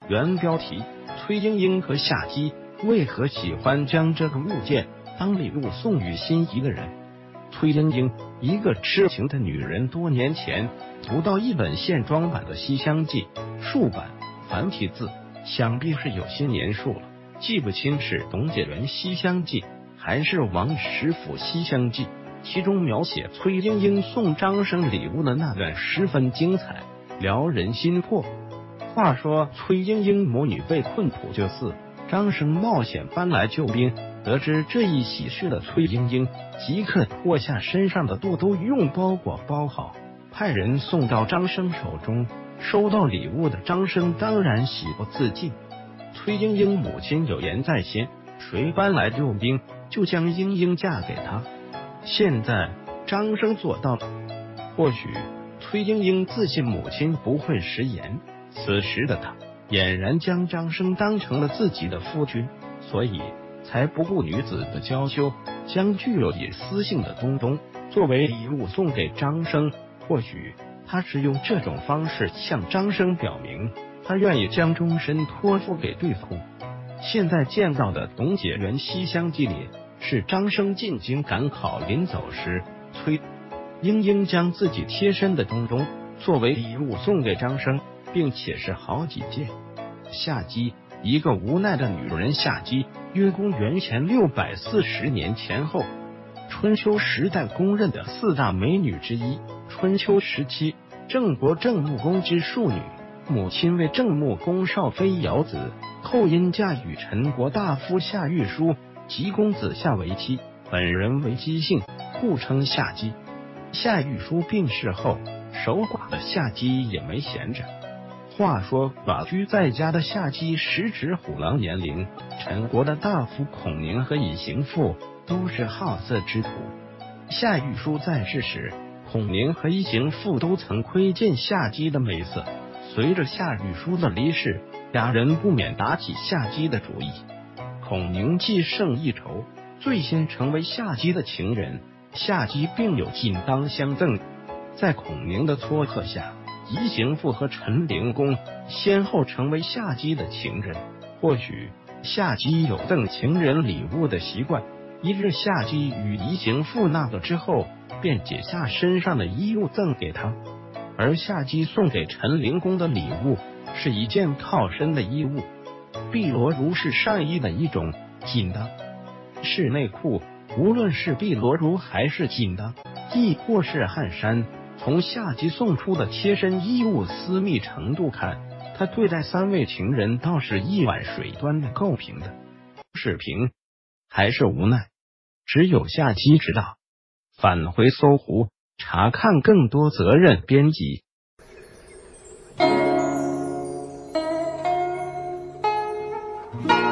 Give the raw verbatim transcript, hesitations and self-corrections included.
原标题：崔莺莺和夏姬为何喜欢将这个物件当礼物送予心仪的人？崔莺莺，一个痴情的女人，多年前读到一本线装版的《西厢记》，竖版繁体字，想必是有些年数了，记不清是董解元《西厢记》还是王实甫《西厢记》，其中描写崔莺莺送张生礼物的那段十分精彩，撩人心魄。话说崔莺莺母女被困普救寺，张生冒险搬来救兵，得知这一喜事的崔莺莺即刻脱下身上的肚兜，用包裹包好，派人送到张生手中。收到礼物的张生当然喜不自禁。崔莺莺母亲有言在先，谁搬来救兵，就将莺莺嫁给他。现在张生做到了，或许崔莺莺自信母亲不会食言，此时的他俨然将张生当成了自己的夫君，所以才不顾女子的娇羞，将具有隐私性的东东作为礼物送给张生。或许他是用这种方式向张生表明，他愿意将终身托付给对方。现在见到的董解元《西厢记》里，是张生进京赶考临走时，崔莺莺将自己贴身的东东作为礼物送给张生，并且是好几件。夏姬，一个无奈的女人。夏姬，约公元前六百四十年前后，春秋时代公认的四大美女之一。春秋时期，郑国郑穆公之庶女，母亲为郑穆公少妃姚子，后因嫁与陈国大夫夏玉书及公子夏为妻，本人为姬姓，故称夏姬。夏玉书病逝后，守寡的夏姬也没闲着。话说寡居在家的夏姬时值虎狼年龄，陈国的大夫孔宁和尹行父都是好色之徒。夏玉书在世时，孔宁和尹行父都曾窥见夏姬的美色。随着夏玉书的离世，俩人不免打起夏姬的主意。孔宁既胜亦仇，最先成为夏姬的情人。夏姬并有进当相赠，在孔宁的撮合下，尹行父和陈灵公先后成为夏姬的情人。或许夏姬有赠情人礼物的习惯，一日夏姬与尹行父纳了之后，便解下身上的衣物赠给他。而夏姬送给陈灵公的礼物是一件靠身的衣物，碧罗襦是上衣的一种，紧的是内裤。无论是碧罗襦还是紧的，亦或是汗衫，从夏姬送出的贴身衣物私密程度看，他对待三位情人倒是一碗水端的够平的。是平还是无奈，只有夏姬知道。返回搜狐，查看更多。责任编辑。 嗯。